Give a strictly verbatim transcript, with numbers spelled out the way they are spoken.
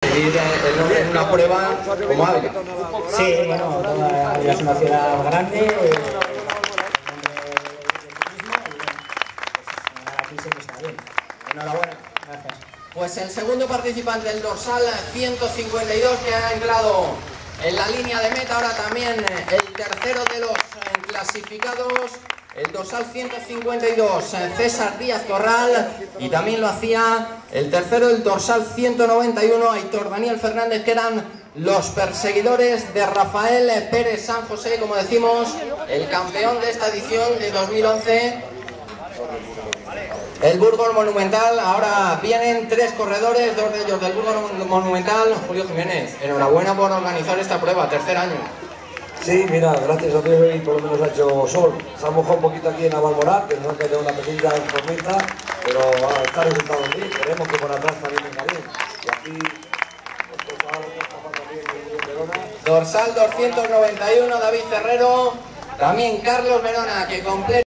conseguir el nombre en una prueba como Ávila. Sí, bueno, toda Ávila es una ciudad grande. Eh, aquí siempre está bien. Enhorabuena. Gracias. Pues el segundo participante, el dorsal ciento cincuenta y dos, que ha entrado en la línea de meta. Ahora también el tercero de los clasificados, el dorsal ciento cincuenta y dos, César Díaz Corral, y también lo hacía el tercero, el dorsal ciento noventa y uno, Aitor Daniel Fernández, que eran los perseguidores de Rafael Pérez San José, como decimos, el campeón de esta edición de dos mil once. El Burgos Monumental. Ahora vienen tres corredores, dos de ellos del Burgos Monumental. Julio Jiménez, enhorabuena por organizar esta prueba, tercer año. Sí, mira, gracias a Dios hoy por lo menos ha hecho sol. Se ha mojado un poquito aquí en Navalmoral, que nos ha caído una pequeña tormenta, pero ah, está resultado bien. Esperemos que por atrás también venga bien. Y aquí, estos chavales que están también en Verona. Dorsal doscientos noventa y uno, David Ferrero. También Carlos Verona, que completa.